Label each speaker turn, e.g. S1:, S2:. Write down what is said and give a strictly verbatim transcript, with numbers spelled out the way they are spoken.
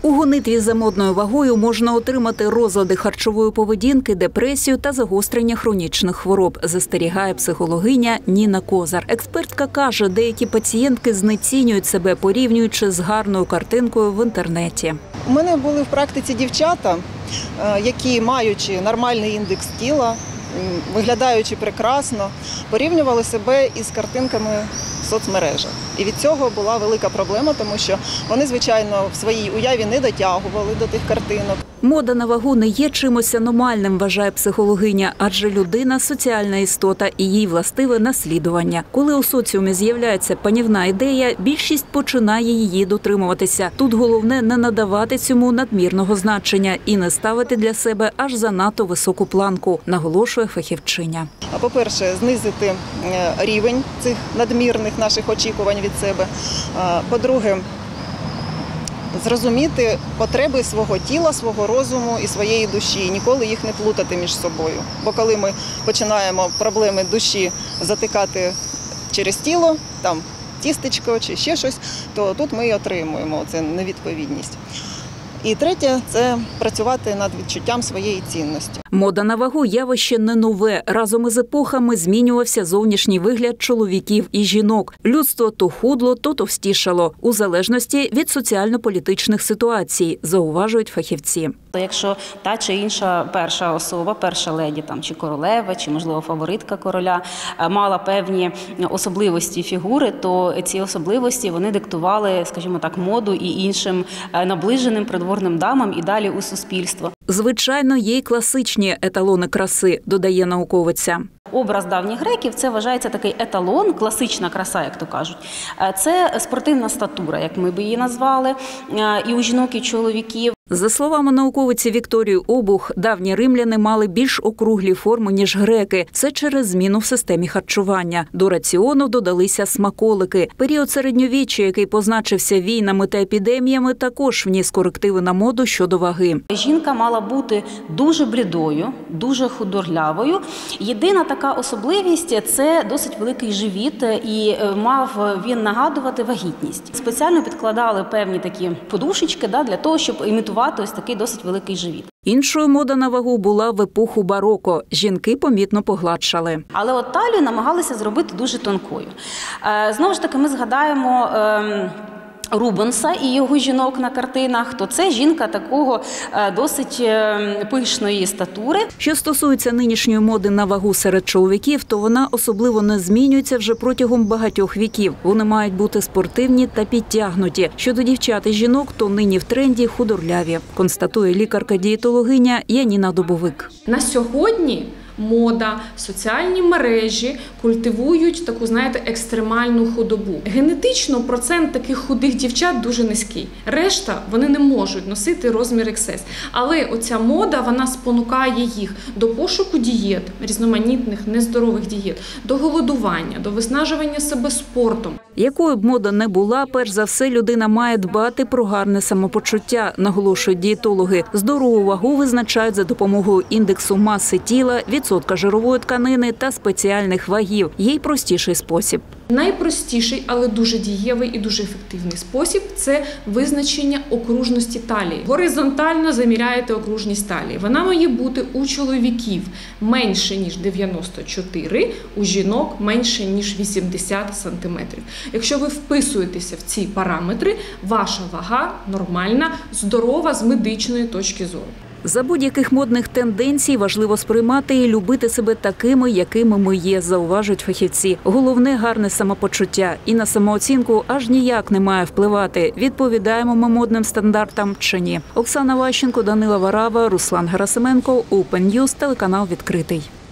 S1: У гонитві за модною вагою можна отримати розлади харчової поведінки, депресію та загострення хронічних хвороб, застерігає психологиня Ніна Козар. Експертка каже, деякі пацієнтки знецінюють себе, порівнюючи з гарною картинкою в інтернеті.
S2: У мене були в практиці дівчата, які, маючи нормальний індекс тіла, виглядаючи прекрасно, порівнювали себе із картинками в соцмережах. І від цього була велика проблема, тому що вони, звичайно, в своїй уяві не дотягували до тих картинок.
S1: Мода на вагу не є чимось аномальним, вважає психологиня, адже людина – соціальна істота і їй властиве наслідування. Коли у соціумі з'являється панівна ідея, більшість починає її дотримуватися. Тут головне не надавати цьому надмірного значення і не ставити для себе аж занадто високу планку, наголошує фахівчиня.
S2: По-перше, знизити рівень цих надмірних наших очікувань від себе. По-друге, зрозуміти потреби свого тіла, свого розуму і своєї душі, ніколи їх не плутати між собою. Бо коли ми починаємо проблеми душі затикати через тіло, там тістечко чи ще щось, то тут ми і отримуємо це невідповідність. І третє – це працювати над відчуттям своєї цінності.
S1: Мода на вагу – явище не нове. Разом із епохами змінювався зовнішній вигляд чоловіків і жінок. Людство то худло, то товстішало, у залежності від соціально-політичних ситуацій, зауважують фахівці.
S3: Якщо та чи інша перша особа, перша леді там, чи королева, чи, можливо, фаворитка короля, мала певні особливості фігури, то ці особливості вони диктували, скажімо так, моду і іншим наближеним придворним дамам і далі у суспільство.
S1: Звичайно, є й класичні еталони краси, додає науковиця.
S3: Образ давніх греків – це вважається такий еталон, класична краса, як то кажуть. Це спортивна статура, як ми б її назвали, і у жінок, і чоловіків.
S1: За словами науковиці Вікторії Обух, давні римляни мали більш округлі форми, ніж греки. Це через зміну в системі харчування. До раціону додалися смаколики. Період середньовіччя, який позначився війнами та епідеміями, також вніс корективи на моду щодо ваги.
S3: Жінка мала бути дуже блідою, дуже худорлявою. Єдина така особливість – це досить великий живіт, і мав він нагадувати вагітність. Спеціально підкладали певні такі подушечки для того, щоб імітувати ось такий досить великий живіт.
S1: Іншою мода на вагу була в епоху бароко. Жінки помітно погладшали.
S3: Але от талію намагалися зробити дуже тонкою. Знову ж таки, ми згадаємо Рубенса і його жінок на картинах, то це жінка такого досить пишної статури.
S1: Що стосується нинішньої моди на вагу серед чоловіків, то вона особливо не змінюється вже протягом багатьох віків. Вони мають бути спортивні та підтягнуті. Щодо дівчат і жінок, то нині в тренді худорляві, констатує лікарка-дієтологиня Яніна Добовик.
S4: На сьогодні мода, соціальні мережі культивують таку, знаєте, екстремальну худобу. Генетично процент таких худих дівчат дуже низький. Решта, вони не можуть носити розмір ікс ес. Але оця мода, вона спонукає їх до пошуку дієт, різноманітних нездорових дієт, до голодування, до виснажування себе спортом.
S1: Якою б мода не була, перш за все людина має дбати про гарне самопочуття, наголошують дієтологи. Здорову вагу визначають за допомогою індексу маси тіла, відсотка жирової тканини та спеціальних вагів. Є й простіший спосіб.
S4: Найпростіший, але дуже дієвий і дуже ефективний спосіб – це визначення окружності талії. Горизонтально заміряєте окружність талії. Вона має бути у чоловіків менше, ніж дев'яносто чотири, у жінок менше, ніж вісімдесят сантиметрів. Якщо ви вписуєтеся в ці параметри, ваша вага нормальна, здорова з медичної точки зору.
S1: За будь-яких модних тенденцій важливо сприймати і любити себе такими, якими ми є, зауважують фахівці. Головне – гарне самопочуття. І на самооцінку аж ніяк не має впливати, відповідаємо ми модним стандартам чи ні. Оксана Ващенко, Данила Варава, Руслан Герасименко, Open News, телеканал «Відкритий».